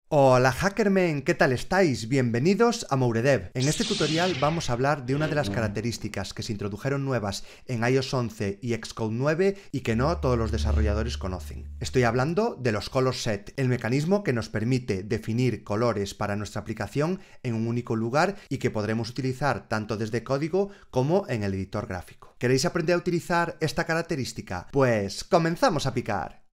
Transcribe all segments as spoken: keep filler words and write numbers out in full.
Hola Hackermen, ¿qué tal estáis? Bienvenidos a Mouredev. En este tutorial vamos a hablar de una de las características que se introdujeron nuevas en i O S once y Xcode nueve y que no todos los desarrolladores conocen. Estoy hablando de los Color Set, el mecanismo que nos permite definir colores para nuestra aplicación en un único lugar y que podremos utilizar tanto desde código como en el editor gráfico. ¿Queréis aprender a utilizar esta característica? Pues comenzamos a picar.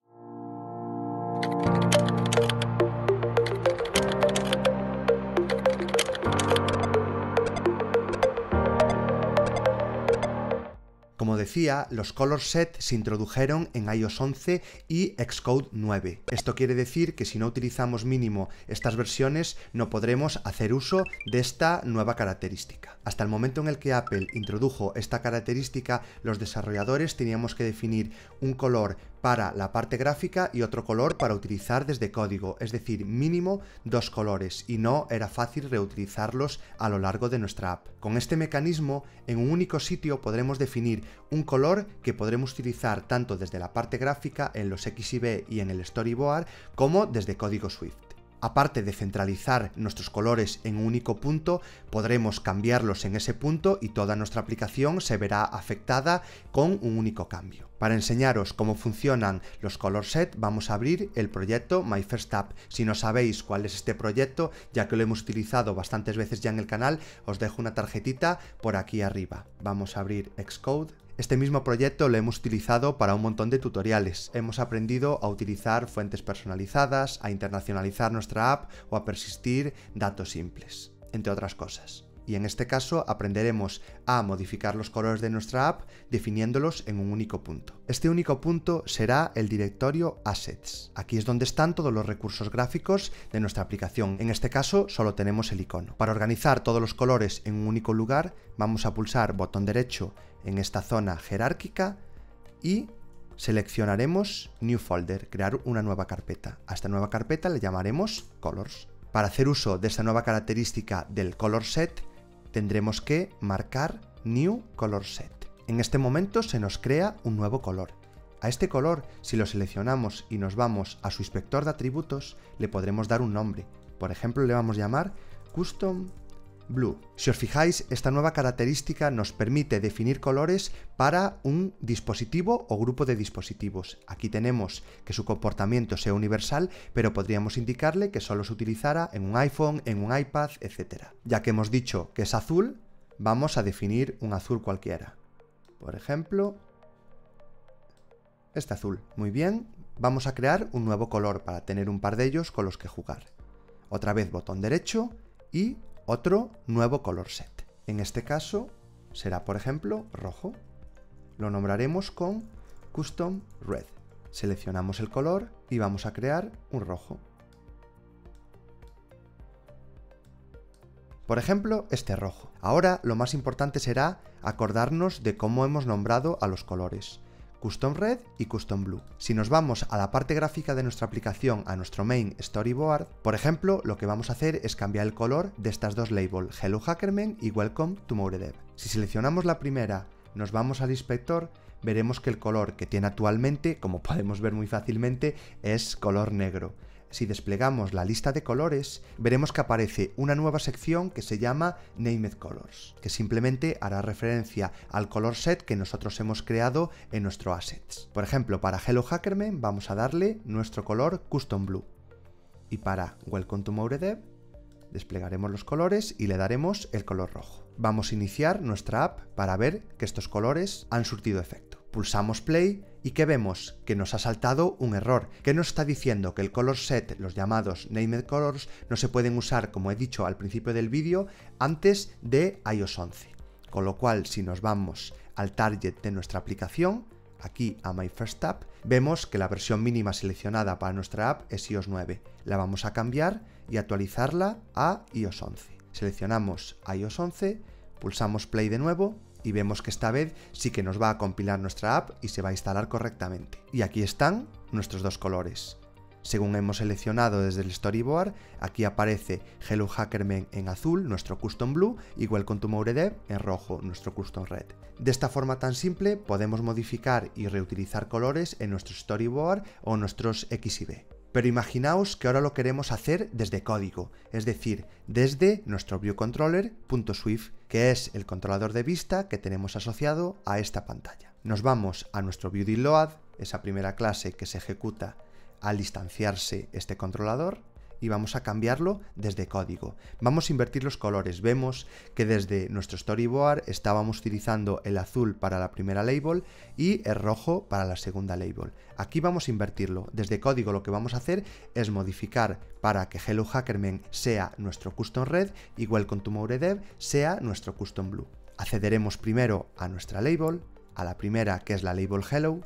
Como decía, los Color Set se introdujeron en i O S once y Xcode nueve. Esto quiere decir que si no utilizamos mínimo estas versiones no podremos hacer uso de esta nueva característica. Hasta el momento en el que Apple introdujo esta característica, los desarrolladores teníamos que definir un color para la parte gráfica y otro color para utilizar desde código, es decir, mínimo dos colores, y no era fácil reutilizarlos a lo largo de nuestra app. Con este mecanismo, en un único sitio podremos definir un color que podremos utilizar tanto desde la parte gráfica en los X B y en el storyboard como desde código Swift. Aparte de centralizar nuestros colores en un único punto, podremos cambiarlos en ese punto y toda nuestra aplicación se verá afectada con un único cambio. Para enseñaros cómo funcionan los Color Set, vamos a abrir el proyecto My First App. Si no sabéis cuál es este proyecto, ya que lo hemos utilizado bastantes veces ya en el canal, os dejo una tarjetita por aquí arriba. Vamos a abrir Xcode. Este mismo proyecto lo hemos utilizado para un montón de tutoriales. Hemos aprendido a utilizar fuentes personalizadas, a internacionalizar nuestra app o a persistir datos simples, entre otras cosas. Y en este caso aprenderemos a modificar los colores de nuestra app definiéndolos en un único punto. Este único punto será el directorio Assets. Aquí es donde están todos los recursos gráficos de nuestra aplicación. En este caso solo tenemos el icono. Para organizar todos los colores en un único lugar, vamos a pulsar botón derecho en esta zona jerárquica y seleccionaremos New Folder, crear una nueva carpeta. A esta nueva carpeta le llamaremos Colors. Para hacer uso de esta nueva característica del Color Set, tendremos que marcar New Color Set. En este momento se nos crea un nuevo color. A este color, si lo seleccionamos y nos vamos a su inspector de atributos, le podremos dar un nombre. Por ejemplo, le vamos a llamar Custom Blue. Si os fijáis, esta nueva característica nos permite definir colores para un dispositivo o grupo de dispositivos. Aquí tenemos que su comportamiento sea universal, pero podríamos indicarle que solo se utilizara en un iPhone, en un iPad, etcétera. Ya que hemos dicho que es azul, vamos a definir un azul cualquiera. Por ejemplo, este azul. Muy bien, vamos a crear un nuevo color para tener un par de ellos con los que jugar. Otra vez botón derecho y otro nuevo Color Set. En este caso será, por ejemplo, rojo. Lo nombraremos con Custom Red. Seleccionamos el color y vamos a crear un rojo. Por ejemplo, este rojo. Ahora lo más importante será acordarnos de cómo hemos nombrado a los colores. Custom Red y Custom Blue. Si nos vamos a la parte gráfica de nuestra aplicación, a nuestro main storyboard, por ejemplo, lo que vamos a hacer es cambiar el color de estas dos labels, Hello Hackermen y Welcome to Mouredev. Si seleccionamos la primera, nos vamos al inspector, veremos que el color que tiene actualmente, como podemos ver muy fácilmente, es color negro. Si desplegamos la lista de colores, veremos que aparece una nueva sección que se llama Named Colors, que simplemente hará referencia al color set que nosotros hemos creado en nuestro Assets. Por ejemplo, para Hello Hackermen vamos a darle nuestro color Custom Blue. Y para Welcome to Mouredev desplegaremos los colores y le daremos el color rojo. Vamos a iniciar nuestra app para ver que estos colores han surtido efecto. Pulsamos play y ¿qué vemos? Que nos ha saltado un error, que nos está diciendo que el color set, los llamados named colors, no se pueden usar, como he dicho al principio del vídeo, antes de i O S once. Con lo cual, si nos vamos al target de nuestra aplicación, aquí a My First App, vemos que la versión mínima seleccionada para nuestra app es i O S nueve. La vamos a cambiar y actualizarla a i O S once. Seleccionamos a i O S once, pulsamos play de nuevo y vemos que esta vez sí que nos va a compilar nuestra app y se va a instalar correctamente. Y aquí están nuestros dos colores. Según hemos seleccionado desde el storyboard, aquí aparece Hello Hackermen en azul, nuestro Custom Blue, y Welcome to Mouredev en rojo, nuestro Custom Red. De esta forma tan simple podemos modificar y reutilizar colores en nuestro storyboard o nuestros X B. Pero imaginaos que ahora lo queremos hacer desde código, es decir, desde nuestro viewController.swift, que es el controlador de vista que tenemos asociado a esta pantalla. Nos vamos a nuestro viewDidLoad, esa primera clase que se ejecuta al instanciarse este controlador, y vamos a cambiarlo desde código. Vamos a invertir los colores. Vemos que desde nuestro storyboard estábamos utilizando el azul para la primera label y el rojo para la segunda label. Aquí vamos a invertirlo. Desde código lo que vamos a hacer es modificar para que Hello Hackerman sea nuestro custom red y Welcome to Mouredev sea nuestro custom blue. Accederemos primero a nuestra label, a la primera que es la label Hello.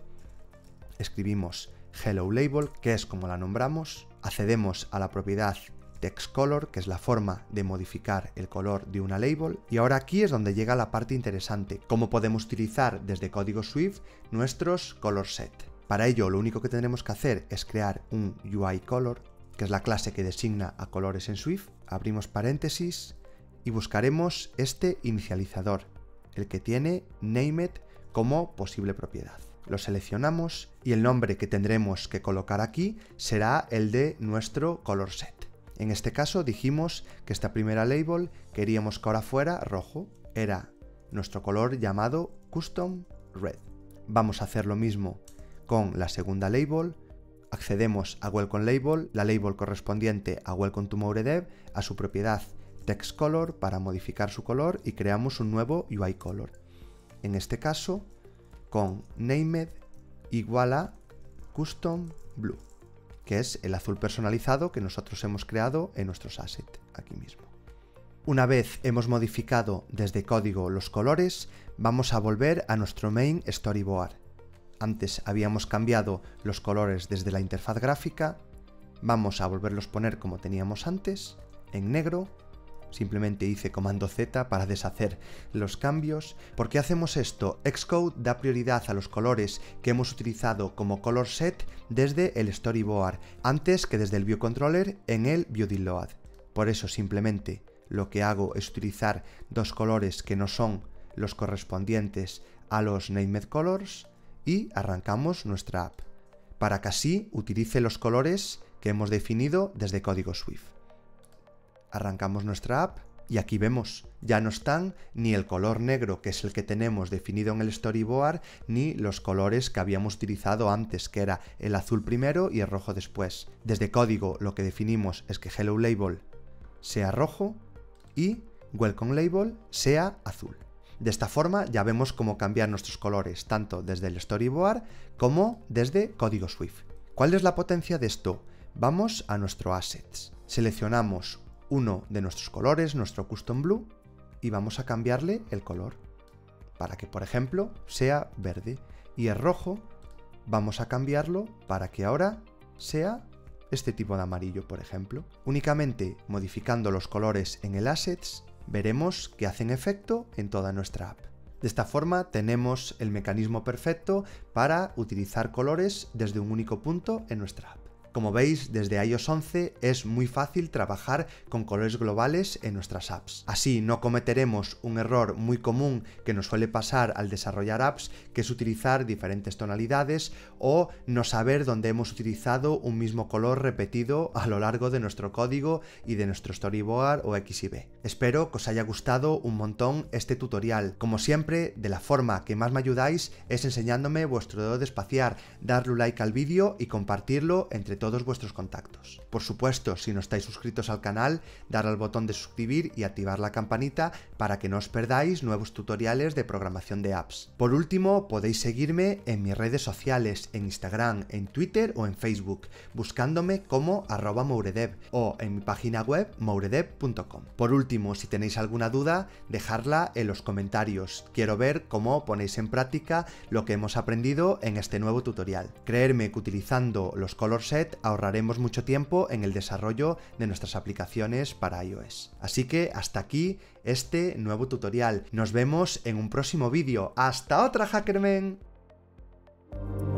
Escribimos Hello Label, que es como la nombramos. Accedemos a la propiedad TextColor, que es la forma de modificar el color de una label. Y ahora aquí es donde llega la parte interesante, cómo podemos utilizar desde código Swift nuestros color set. Para ello lo único que tendremos que hacer es crear un U I Color, que es la clase que designa a colores en Swift. Abrimos paréntesis y buscaremos este inicializador, el que tiene named como posible propiedad. Lo seleccionamos y el nombre que tendremos que colocar aquí será el de nuestro color set. En este caso dijimos que esta primera label queríamos que ahora fuera rojo, era nuestro color llamado Custom Red. Vamos a hacer lo mismo con la segunda label. Accedemos a Welcome Label, la label correspondiente a Welcome to Mouredev, a su propiedad TextColor para modificar su color y creamos un nuevo U I Color. En este caso, con named igual a custom blue, que es el azul personalizado que nosotros hemos creado en nuestros assets aquí mismo. Una vez hemos modificado desde código los colores, vamos a volver a nuestro main storyboard. Antes habíamos cambiado los colores desde la interfaz gráfica, vamos a volverlos a poner como teníamos antes, en negro. Simplemente hice comando Z para deshacer los cambios. ¿Por qué hacemos esto? Xcode da prioridad a los colores que hemos utilizado como color set desde el storyboard, antes que desde el viewController en el viewDidLoad. Por eso simplemente lo que hago es utilizar dos colores que no son los correspondientes a los named colors y arrancamos nuestra app, para que así utilice los colores que hemos definido desde código Swift. Arrancamos nuestra app y aquí vemos, ya no están ni el color negro, que es el que tenemos definido en el storyboard, ni los colores que habíamos utilizado antes, que era el azul primero y el rojo después. Desde código lo que definimos es que Hello Label sea rojo y Welcome Label sea azul. De esta forma ya vemos cómo cambiar nuestros colores, tanto desde el storyboard como desde código Swift. ¿Cuál es la potencia de esto? Vamos a nuestro Assets, seleccionamos uno de nuestros colores, nuestro Custom Blue, y vamos a cambiarle el color para que, por ejemplo, sea verde, y el rojo vamos a cambiarlo para que ahora sea este tipo de amarillo, por ejemplo. Únicamente modificando los colores en el Assets veremos que hacen efecto en toda nuestra app. De esta forma tenemos el mecanismo perfecto para utilizar colores desde un único punto en nuestra app. Como veis, desde i O S once es muy fácil trabajar con colores globales en nuestras apps. Así no cometeremos un error muy común que nos suele pasar al desarrollar apps, que es utilizar diferentes tonalidades o no saber dónde hemos utilizado un mismo color repetido a lo largo de nuestro código y de nuestro storyboard o X Y B. Espero que os haya gustado un montón este tutorial. Como siempre, de la forma que más me ayudáis es enseñándome vuestro dedo de espaciar, darle un like al vídeo y compartirlo entre todos todos vuestros contactos. Por supuesto, si no estáis suscritos al canal, dar al botón de suscribir y activar la campanita para que no os perdáis nuevos tutoriales de programación de apps. Por último, podéis seguirme en mis redes sociales, en Instagram, en Twitter o en Facebook, buscándome como arroba mouredev o en mi página web mouredev punto com. Por último, si tenéis alguna duda, dejadla en los comentarios. Quiero ver cómo ponéis en práctica lo que hemos aprendido en este nuevo tutorial. Creedme que utilizando los color set ahorraremos mucho tiempo en el desarrollo de nuestras aplicaciones para iOS. Así que hasta aquí este nuevo tutorial. Nos vemos en un próximo vídeo. ¡Hasta otra, Hackermen!